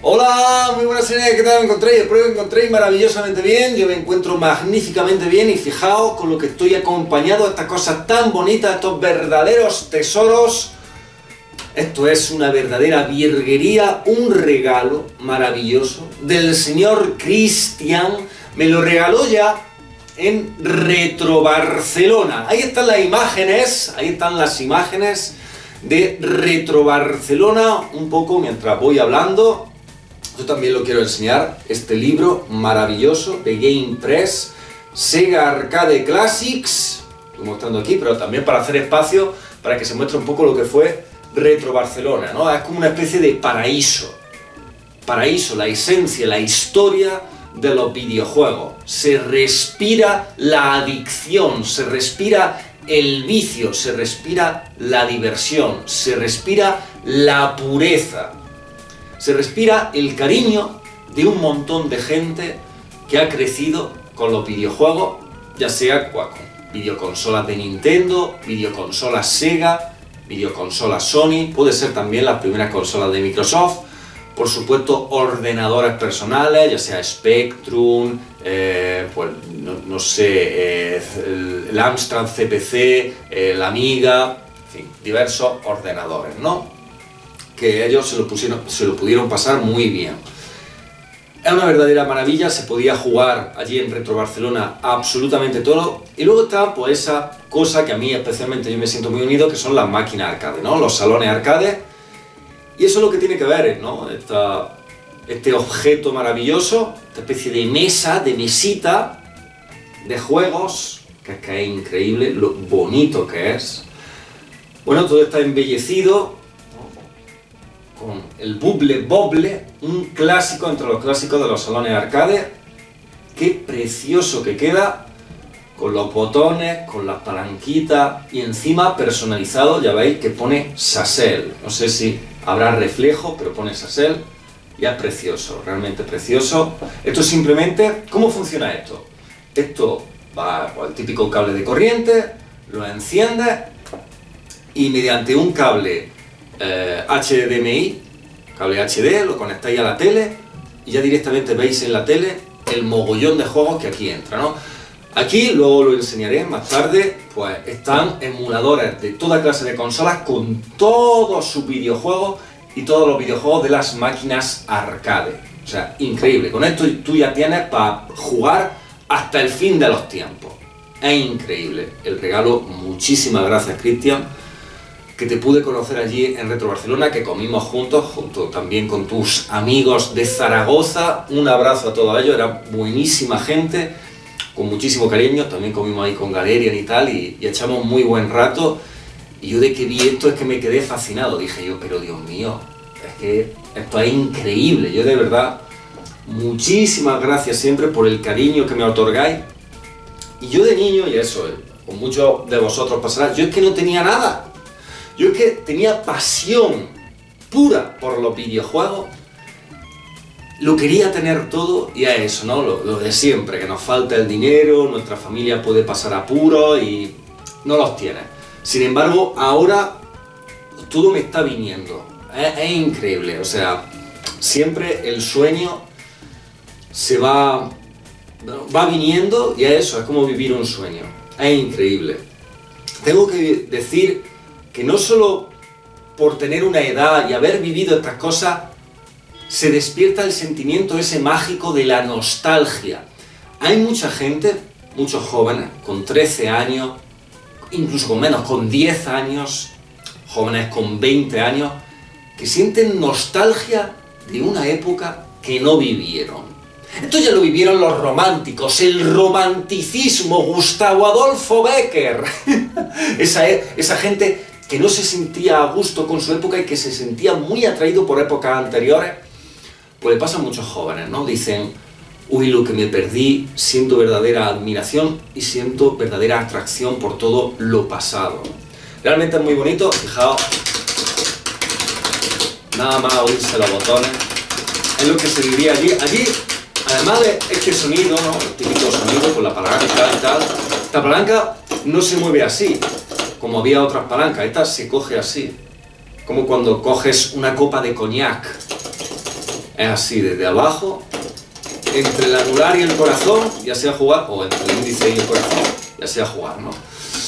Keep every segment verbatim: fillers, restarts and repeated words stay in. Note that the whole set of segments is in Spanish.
Hola, muy buenas señores, ¿qué tal me encontréis? Espero que me encontréis maravillosamente bien. Yo me encuentro magníficamente bien y fijaos con lo que estoy acompañado de estas cosas tan bonitas, estos verdaderos tesoros. Esto es una verdadera virguería, un regalo maravilloso del señor Cristian. Me lo regaló ya en Retro Barcelona. Ahí están las imágenes, ahí están las imágenes de Retro Barcelona, un poco mientras voy hablando. Yo también lo quiero enseñar, este libro maravilloso de Game Press, Sega Arcade Classics, estoy mostrando aquí, pero también para hacer espacio, para que se muestre un poco lo que fue Retro Barcelona, ¿no? Es como una especie de paraíso, paraíso, la esencia, la historia de los videojuegos. Se respira la adicción, se respira el vicio, se respira la diversión, se respira la pureza. Se respira el cariño de un montón de gente que ha crecido con los videojuegos, ya sea con videoconsolas de Nintendo, videoconsolas Sega, videoconsolas Sony, puede ser también las primeras consolas de Microsoft, por supuesto ordenadores personales, ya sea Spectrum, eh, pues no, no sé, eh, el Amstrad C P C, eh, la Amiga, en fin, diversos ordenadores, ¿no? Que ellos se lo, pusieron, se lo pudieron pasar muy bien. Es una verdadera maravilla, se podía jugar allí en Retro Barcelona absolutamente todo. Y luego está pues esa cosa que a mí especialmente yo me siento muy unido, que son las máquinas arcade, ¿no? Los salones arcade. Y eso es lo que tiene que ver, ¿no? Esta, este objeto maravilloso, esta especie de mesa, de mesita, de juegos, que es que es increíble, lo bonito que es. Bueno, todo está embellecido con el Bubble Bobble, un clásico entre los clásicos de los salones arcade. Qué precioso que queda, con los botones, con las palanquitas y encima personalizado, ya veis que pone Sassel. No sé si habrá reflejo, pero pone Sassel y es precioso, realmente precioso. Esto es simplemente, ¿cómo funciona esto? Esto va con el típico cable de corriente, lo enciende y mediante un cable Eh, H D M I, cable H D, lo conectáis a la tele y ya directamente veis en la tele el mogollón de juegos que aquí entra, ¿no? Aquí, luego lo enseñaré más tarde, pues están emuladores de toda clase de consolas con todos sus videojuegos y todos los videojuegos de las máquinas arcade. O sea, increíble. Con esto tú ya tienes para jugar hasta el fin de los tiempos. Es increíble el regalo. Muchísimas gracias, Cristian, que te pude conocer allí en Retro Barcelona, que comimos juntos, junto también con tus amigos de Zaragoza. Un abrazo a todos ellos, era buenísima gente, con muchísimo cariño. También comimos ahí con Galerian y tal, y, y echamos muy buen rato. Y yo de que vi esto es que me quedé fascinado. Dije yo, pero Dios mío, es que esto es increíble. Yo de verdad, muchísimas gracias siempre por el cariño que me otorgáis. Y yo de niño, y eso, con muchos de vosotros pasará, yo es que no tenía nada. Yo es que tenía pasión pura por los videojuegos, lo quería tener todo y a eso, ¿no? Lo, lo de siempre, que nos falta el dinero, nuestra familia puede pasar apuros y no los tiene. Sin embargo, ahora todo me está viniendo, es, es increíble, o sea, siempre el sueño se va, va viniendo y a eso, es como vivir un sueño, es increíble. Tengo que decir que no solo por tener una edad y haber vivido estas cosas, se despierta el sentimiento ese mágico de la nostalgia. Hay mucha gente, muchos jóvenes, con trece años, incluso con menos, con diez años, jóvenes con veinte años, que sienten nostalgia de una época que no vivieron. Esto ya lo vivieron los románticos, el romanticismo, Gustavo Adolfo Bécquer. esa, esa gente que no se sentía a gusto con su época y que se sentía muy atraído por épocas anteriores, pues le pasa a muchos jóvenes, ¿no? Dicen, uy, lo que me perdí, siento verdadera admiración y siento verdadera atracción por todo lo pasado. Realmente es muy bonito, fijaos, nada más oírse los botones, es lo que se vivía allí. Allí, además de este sonido, ¿no? El típico sonido con la palanca y tal, esta palanca no se mueve así, como había otras palancas, esta se coge así, como cuando coges una copa de coñac. Es así, desde abajo, entre el anular y el corazón, ya sea jugar, o entre el índice y el corazón, ya sea jugar, ¿no?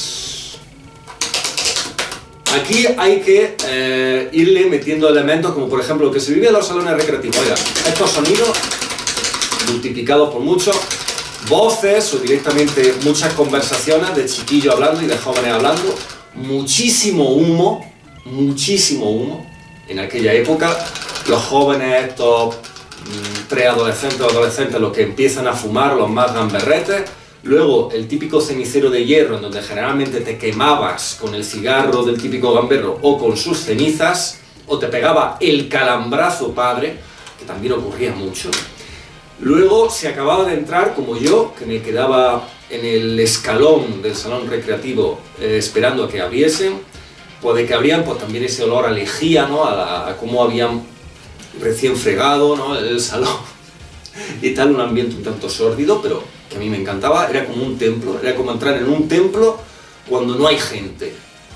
Aquí hay que eh, irle metiendo elementos como por ejemplo lo que se vive en los salones recreativos. Oiga, estos sonidos multiplicados por muchos, voces o directamente muchas conversaciones de chiquillos hablando y de jóvenes hablando, muchísimo humo, muchísimo humo. En aquella época los jóvenes, estos mmm, preadolescentes o adolescentes, los que empiezan a fumar, los más gamberretes. Luego, el típico cenicero de hierro, en donde generalmente te quemabas con el cigarro del típico gamberro o con sus cenizas, o te pegaba el calambrazo padre, que también ocurría mucho. Luego se acababa de entrar, como yo, que me quedaba en el escalón del salón recreativo eh, esperando a que abriesen, pues de que abrían pues también ese olor a lejía, ¿no? a, la, a cómo habían recién fregado, ¿no? el salón y tal, un ambiente un tanto sórdido, pero que a mí me encantaba. Era como un templo, era como entrar en un templo cuando no hay gente.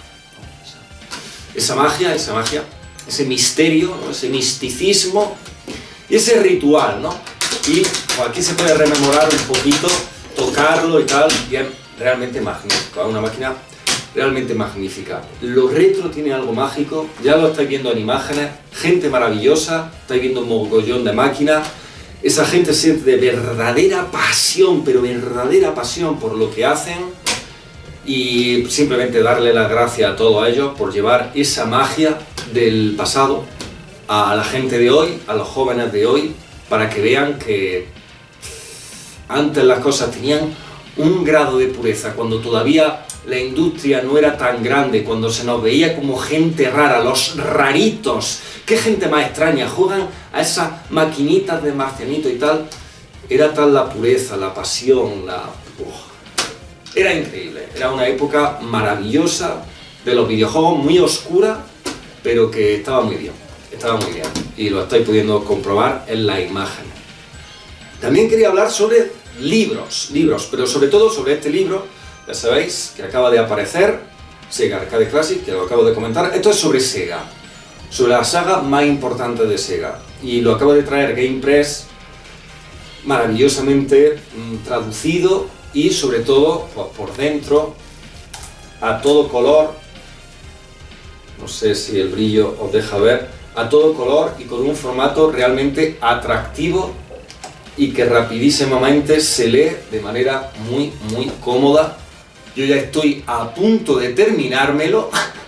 Esa magia, esa magia, ese misterio, ¿no? Ese misticismo y ese ritual, ¿no? Y pues, aquí se puede rememorar un poquito, tocarlo y tal, bien, realmente magnífico, es una máquina realmente magnífica. Lo retro tiene algo mágico, ya lo estáis viendo en imágenes, gente maravillosa, estáis viendo un mogollón de máquinas. Esa gente siente de verdadera pasión, pero verdadera pasión por lo que hacen, y simplemente darle las gracias a todos ellos por llevar esa magia del pasado a la gente de hoy, a los jóvenes de hoy, para que vean que antes las cosas tenían un grado de pureza, cuando todavía la industria no era tan grande, cuando se nos veía como gente rara, los raritos. ¿Qué gente más extraña? Juegan a esas maquinitas de marcianito y tal. Era tal la pureza, la pasión, la... Uf. Era increíble, era una época maravillosa de los videojuegos, muy oscura, pero que estaba muy bien, estaba muy bien. Y lo estáis pudiendo comprobar en la imagen. También quería hablar sobre libros, libros, pero sobre todo sobre este libro, ya sabéis, que acaba de aparecer, Sega Arcade Classic, que lo acabo de comentar. Esto es sobre Sega, sobre la saga más importante de Sega, y lo acabo de traer GamePress, maravillosamente mmm, traducido, y sobre todo pues, por dentro, a todo color, no sé si el brillo os deja ver, a todo color y con un formato realmente atractivo y que rapidísimamente se lee de manera muy muy cómoda. Yo ya estoy a punto de terminármelo.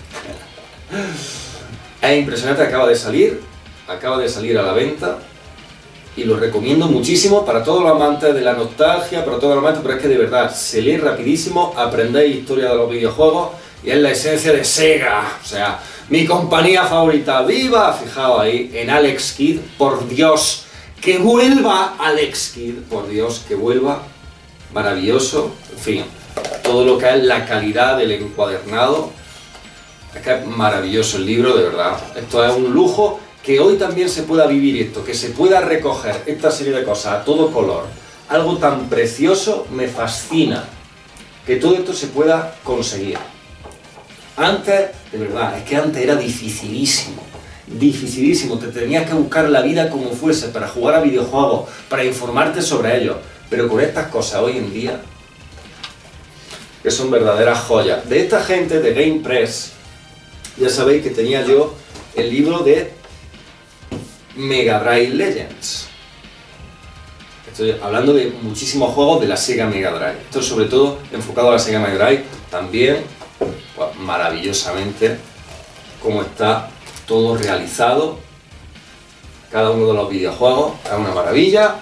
Es impresionante, acaba de salir, acaba de salir a la venta y lo recomiendo muchísimo para todos los amantes de la nostalgia, para todos los amantes, pero es que de verdad se lee rapidísimo, aprendéis historia de los videojuegos y es la esencia de Sega, o sea, mi compañía favorita. ¡Viva! Fijaos ahí en Alex Kidd, por Dios, que vuelva Alex Kidd, por Dios, que vuelva, maravilloso, en fin, todo lo que es la calidad del encuadernado. Es que es maravilloso el libro, de verdad. Esto es un lujo, que hoy también se pueda vivir esto, que se pueda recoger esta serie de cosas a todo color. Algo tan precioso, me fascina que todo esto se pueda conseguir. Antes, de verdad, es que antes era dificilísimo, dificilísimo. Te tenías que buscar la vida como fuese para jugar a videojuegos, para informarte sobre ellos. Pero con estas cosas hoy en día, que son verdaderas joyas. De esta gente de GamePress, ya sabéis que tenía yo el libro de Mega Drive Legends. Estoy hablando de muchísimos juegos de la Sega Mega Drive. Esto es sobre todo enfocado a la Sega Mega Drive. También, pues, maravillosamente, cómo está todo realizado. Cada uno de los videojuegos es una maravilla.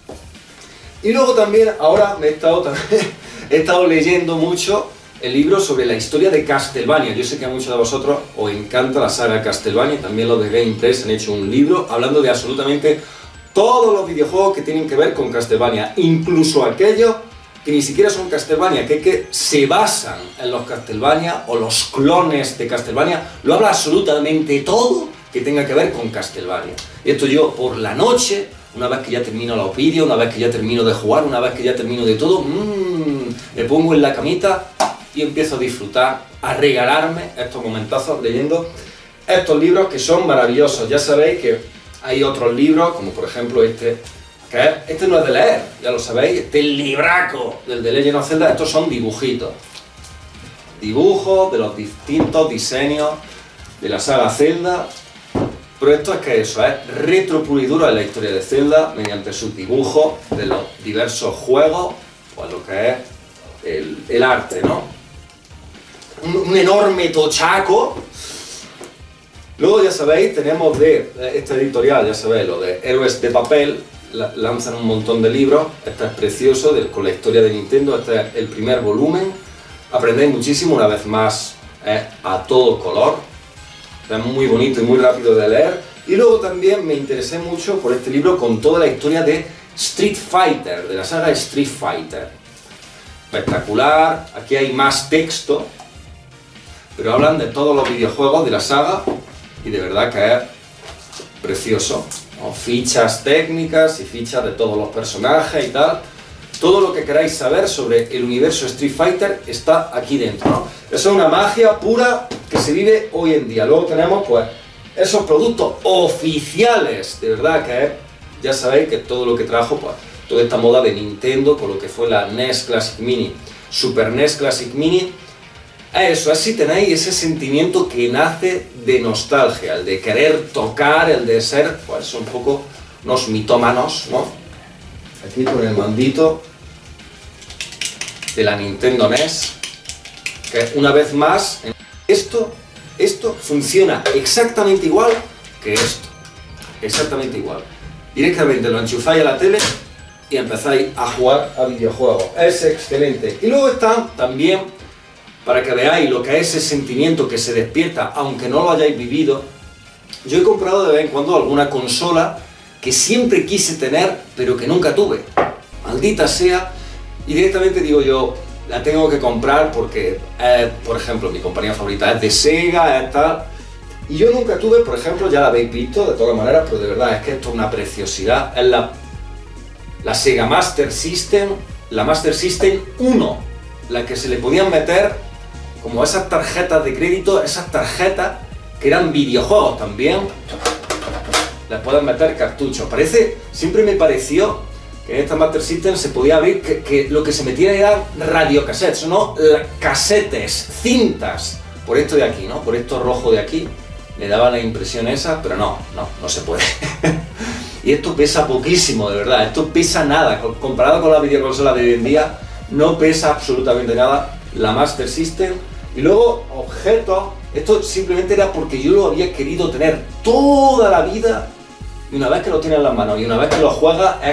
Y luego también, ahora me he estado, también, he estado leyendo mucho el libro sobre la historia de Castlevania. Yo sé que a muchos de vosotros os encanta la saga Castlevania, también los de GamePress han hecho un libro hablando de absolutamente todos los videojuegos que tienen que ver con Castlevania, incluso aquellos que ni siquiera son Castlevania, que, que se basan en los Castlevania o los clones de Castlevania. Lo habla absolutamente todo que tenga que ver con Castlevania. Y esto yo por la noche, una vez que ya termino los vídeos, una vez que ya termino de jugar, una vez que ya termino de todo, mmm, me pongo en la camita y empiezo a disfrutar, a regalarme estos momentazos leyendo estos libros que son maravillosos. Ya sabéis que hay otros libros, como por ejemplo este, que es, este no es de leer, ya lo sabéis, este libraco del de Legend of Zelda, estos son dibujitos. Dibujos de los distintos diseños de la saga Zelda. Pero esto es que eso, es retro puro y duro en la historia de Zelda, mediante sus dibujos de los diversos juegos, pues lo que es el, el arte, ¿no? Un, un enorme tochaco. Luego, ya sabéis, tenemos de esta editorial, ya sabéis, lo de Héroes de Papel, la, lanzan un montón de libros. Este es precioso, de, con la historia de Nintendo, este es el primer volumen. Aprendéis muchísimo, una vez más, es a todo color. Es muy bonito y muy rápido de leer. Y luego también me interesé mucho por este libro con toda la historia de Street Fighter, de la saga Street Fighter. Espectacular, aquí hay más texto, pero hablan de todos los videojuegos de la saga y de verdad que es precioso, ¿no? Fichas técnicas y fichas de todos los personajes y tal. Todo lo que queráis saber sobre el universo Street Fighter está aquí dentro, ¿no? Eso es una magia pura que se vive hoy en día. Luego tenemos pues esos productos oficiales, de verdad que es, ya sabéis que todo lo que trajo, pues toda esta moda de Nintendo con lo que fue la N E S Classic Mini, Super N E S Classic Mini. Eso, así tenéis ese sentimiento que nace de nostalgia, el de querer tocar, el de ser pues un poco unos mitómanos, ¿no? Aquí con el mandito de la Nintendo N E S, que una vez más, esto, esto funciona exactamente igual que esto, exactamente igual. Directamente lo enchufáis a la tele y empezáis a jugar a videojuegos, es excelente. Y luego están también, para que veáis lo que es ese sentimiento que se despierta, aunque no lo hayáis vivido, yo he comprado de vez en cuando alguna consola que siempre quise tener, pero que nunca tuve. Maldita sea, y directamente digo yo, la tengo que comprar porque, eh, por ejemplo, mi compañía favorita es de Sega, es tal, y yo nunca tuve, por ejemplo, ya la habéis visto de todas maneras, pero de verdad es que esto es una preciosidad, es la, la Sega Master System, la Master System uno, la que se le podían meter como esas tarjetas de crédito, esas tarjetas que eran videojuegos también, les pueden meter cartuchos. Parece, siempre me pareció que en esta Master System se podía abrir, que, que lo que se metía eran radiocassettes, no casetes, cintas, por esto de aquí, ¿no? Por esto rojo de aquí, me daba la impresión esa, pero no, no, no se puede. Y esto pesa poquísimo, de verdad, esto pesa nada, comparado con la videoconsola de hoy en día, no pesa absolutamente nada la Master System. Y luego, objetos, esto simplemente era porque yo lo había querido tener toda la vida, y una vez que lo tienes en las manos y una vez que lo juegas, es,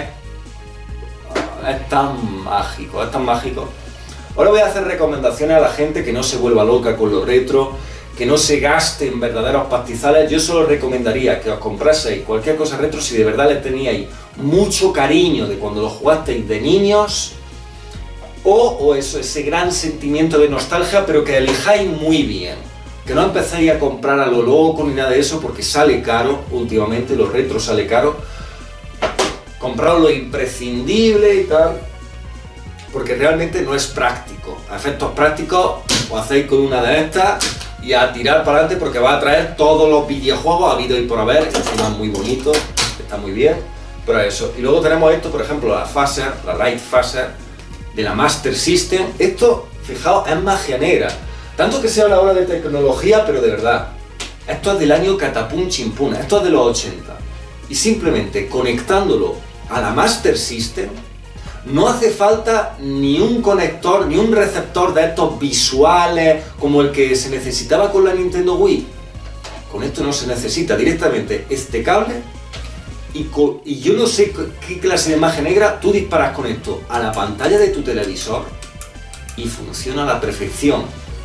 es tan mágico, es tan mágico. Ahora voy a hacer recomendaciones a la gente que no se vuelva loca con lo retro, que no se gaste en verdaderos pastizales. Yo solo recomendaría que os compraseis cualquier cosa retro si de verdad le teníais mucho cariño de cuando lo jugasteis de niños, o, o eso, ese gran sentimiento de nostalgia, pero que elijáis muy bien. Que no empecéis a comprar a lo loco ni nada de eso, porque sale caro, últimamente lo retro sale caro. Compraos lo imprescindible y tal, porque realmente no es práctico. A efectos prácticos, os hacéis con una de estas y a tirar para adelante, porque va a traer todos los videojuegos habido y por haber. Encima es muy bonito, está muy bien, pero eso. Y luego tenemos esto, por ejemplo, la Phaser, la Light Phaser de la Master System. Esto, fijaos, es magia negra. Tanto que se habla ahora de tecnología, pero de verdad, esto es del año catapum chimpún, esto es de los ochenta. Y simplemente conectándolo a la Master System, no hace falta ni un conector, ni un receptor de estos visuales como el que se necesitaba con la Nintendo Wii. Con esto no se necesita, directamente este cable, y, con, y yo no sé qué clase de magia negra, tú disparas con esto a la pantalla de tu televisor y funciona a la perfección.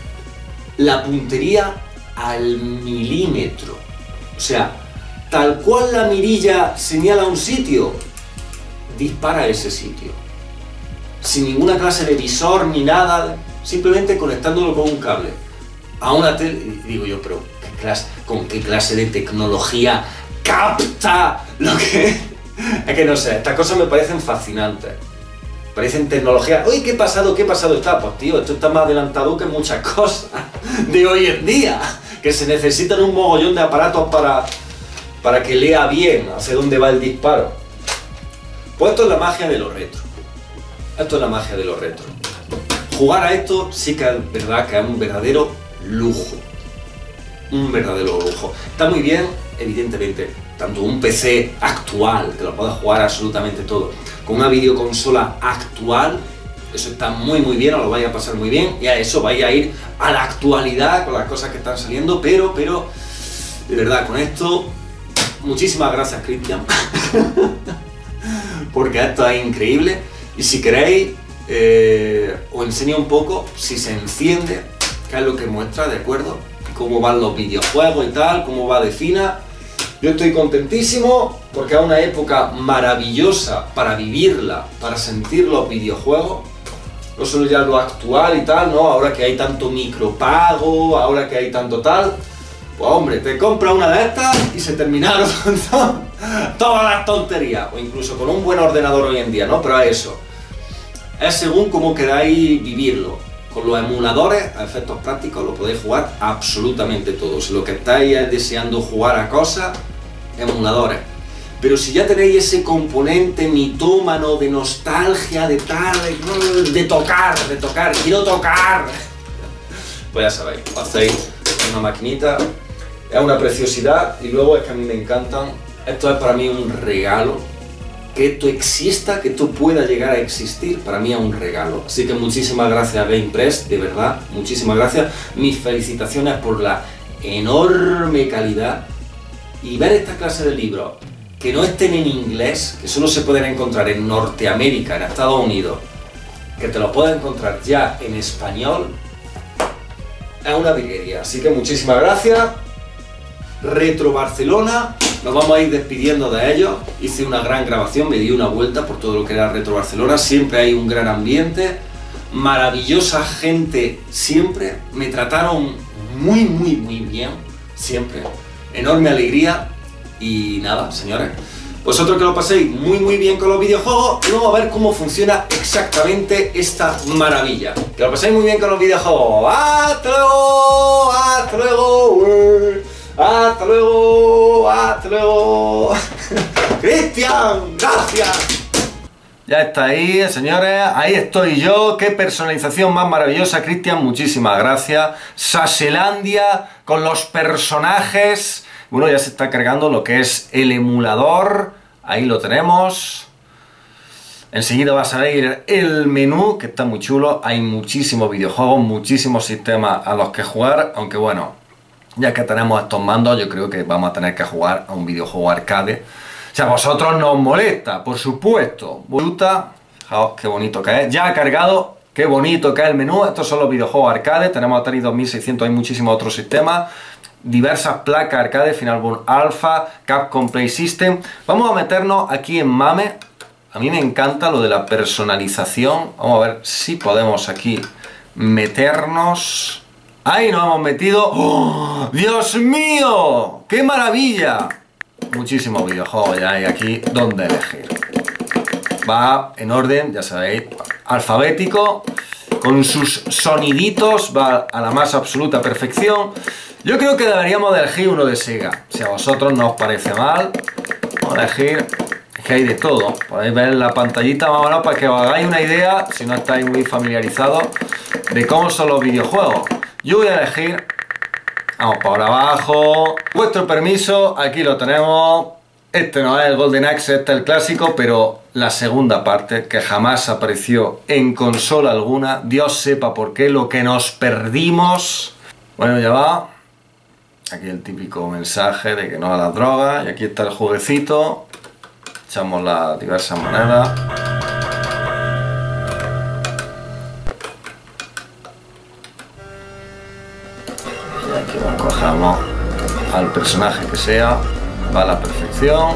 La puntería al milímetro, o sea, tal cual la mirilla señala un sitio, dispara a ese sitio, sin ninguna clase de visor ni nada, simplemente conectándolo con un cable a una tele. Y digo yo, pero ¿qué clase, ¿con qué clase de tecnología capta lo que...? Es que no sé, estas cosas me parecen fascinantes. Parecen tecnología. Oye, ¿qué pasado? ¿Qué pasado está? Pues tío, esto está más adelantado que muchas cosas de hoy en día, que se necesitan un mogollón de aparatos para, para que lea bien hacia dónde va el disparo. Pues esto es la magia de los retro. Esto es la magia de los retro. Jugar a esto sí que es verdad que es un verdadero lujo. Un verdadero lujo. Está muy bien, evidentemente, tanto un P C actual, que lo puedes jugar absolutamente todo, con una videoconsola actual, eso está muy muy bien, os lo vais a pasar muy bien, y a eso vais a ir a la actualidad con las cosas que están saliendo, pero, pero, de verdad, con esto, muchísimas gracias, Cristian, porque esto es increíble, y si queréis, eh, os enseño un poco si se enciende, qué es lo que muestra, ¿de acuerdo? Cómo van los videojuegos y tal, cómo va de fina. Yo estoy contentísimo porque es una época maravillosa para vivirla, para sentir los videojuegos. No solo ya lo actual y tal, ¿no? Ahora que hay tanto micropago, ahora que hay tanto tal. Pues hombre, te compras una de estas y se terminaron todas las tonterías. O incluso con un buen ordenador hoy en día, ¿no? Pero es eso. Es según cómo queráis vivirlo. Con los emuladores, a efectos prácticos, lo podéis jugar absolutamente todos. Lo que estáis es deseando jugar a cosas, emuladores. Pero si ya tenéis ese componente mitómano de nostalgia, de tal, de, de tocar, de tocar, quiero tocar, pues ya sabéis, lo hacéis en una maquinita, es una preciosidad. Y luego es que a mí me encantan, esto es para mí un regalo. Que esto exista, que esto pueda llegar a existir, para mí es un regalo. Así que muchísimas gracias a GamePress, de verdad, muchísimas gracias. Mis felicitaciones por la enorme calidad. Y ver esta clase de libros que no estén en inglés, que solo se pueden encontrar en Norteamérica, en Estados Unidos, que te los puedas encontrar ya en español, es una virguería. Así que muchísimas gracias. Retro Barcelona, nos vamos a ir despidiendo de ellos. Hice una gran grabación, me di una vuelta por todo lo que era Retro Barcelona. Siempre hay un gran ambiente, maravillosa gente siempre, me trataron muy muy muy bien, siempre, enorme alegría. Y nada, señores, vosotros que lo paséis muy muy bien con los videojuegos, y vamos a ver cómo funciona exactamente esta maravilla. Que lo paséis muy bien con los videojuegos. ¡Hasta luego! ¡Hasta luego! ¡Hasta luego! ¡Hasta luego! ¡Cristian! ¡Gracias! Ya está ahí, señores. Ahí estoy yo. ¡Qué personalización más maravillosa, Cristian! Muchísimas gracias. Saselandia con los personajes. Bueno, ya se está cargando lo que es el emulador. Ahí lo tenemos. Enseguida va a salir el menú, que está muy chulo. Hay muchísimos videojuegos, muchísimos sistemas a los que jugar. Aunque bueno, ya que tenemos estos mandos, yo creo que vamos a tener que jugar a un videojuego arcade. O sea, a vosotros no os molesta, por supuesto. Fijaos qué bonito que es. Ya ha cargado, qué bonito que es el menú. Estos son los videojuegos arcade. Tenemos Atari dos mil seiscientos, hay muchísimos otros sistemas. Diversas placas arcade, Finalboard Alpha, Capcom Play System. Vamos a meternos aquí en MAME. A mí me encanta lo de la personalización. Vamos a ver si podemos aquí meternos. ¡Ahí nos hemos metido! ¡Oh, Dios mío! ¡Qué maravilla! Muchísimos videojuegos ya hay aquí donde elegir. Va en orden, ya sabéis, alfabético, con sus soniditos, va a la más absoluta perfección. Yo creo que deberíamos de elegir uno de Sega. Si a vosotros no os parece mal, vamos a elegir, es que hay de todo. Podéis ver en la pantallita más o menos para que os hagáis una idea, si no estáis muy familiarizados, de cómo son los videojuegos. Yo voy a elegir, vamos por abajo, vuestro permiso, aquí lo tenemos. Este no es el Golden Axe, este es el clásico, pero la segunda parte, que jamás apareció en consola alguna, Dios sepa por qué, lo que nos perdimos. Bueno, ya va. Aquí el típico mensaje de que no a la droga, y aquí está el jueguecito. Echamos las diversas maneras. Cojamos al personaje que sea, va a la perfección.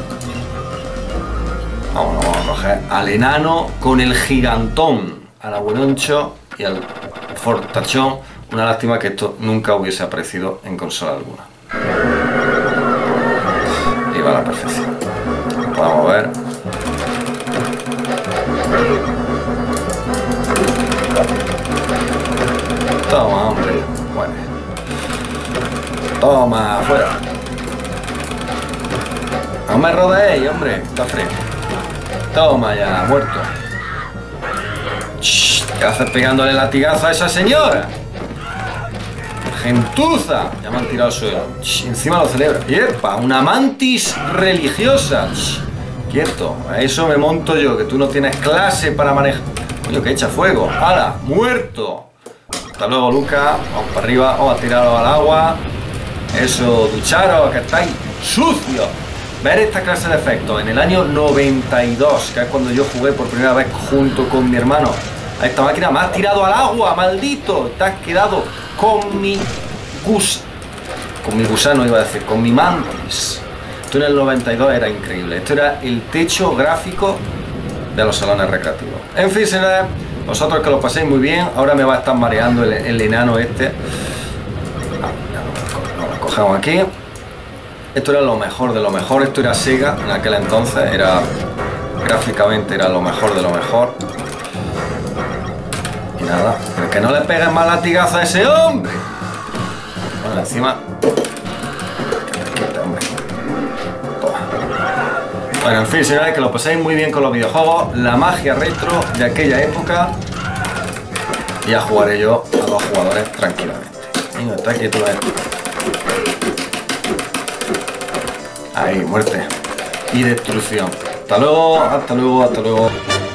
Vamos, vamos a coger al enano con el gigantón, al abueloncho y al fortachón. Una lástima que esto nunca hubiese aparecido en consola alguna. Y va a la perfección. Vamos a ver. Toma, hombre. Bueno. Toma, fuera. No me rodeéis, hombre, está frío. Toma ya, muerto. Shh, ¿qué haces pegándole latigazo a esa señora? Gentuza. Ya me han tirado al suelo. Shh, encima lo celebra. ¡Yepa! Una mantis religiosa. Shh, quieto. A eso me monto yo, que tú no tienes clase para manejar. Coño, que echa fuego. ¡Hala! ¡Muerto! Hasta luego, Luca. Vamos para arriba. Vamos a tirarlo al agua. Eso, ducharos, que estáis sucios. Ver esta clase de efectos en el año noventa y dos, que es cuando yo jugué por primera vez junto con mi hermano a esta máquina. Me has tirado al agua, maldito. Te has quedado con mi gus... Con mi gusano, iba a decir, con mi mantis. Esto en el noventa y dos era increíble. Esto era el techo gráfico de los salones recreativos. En fin, señores, vosotros que lo paséis muy bien. Ahora me va a estar mareando el, el enano este. Lo cogemos aquí. Esto era lo mejor de lo mejor. Esto era Sega en aquel entonces. Era gráficamente era lo mejor de lo mejor. Y nada, pero que no le peguen más latigazos a ese hombre. Bueno, encima. Quita, hombre. Toma. Bueno, en fin, señores, que lo paséis muy bien con los videojuegos. La magia retro de aquella época. Y ya jugaré yo a dos jugadores tranquilamente. Venga, está quieto esto. Ahí, muerte y destrucción. Hasta luego, hasta luego, hasta luego.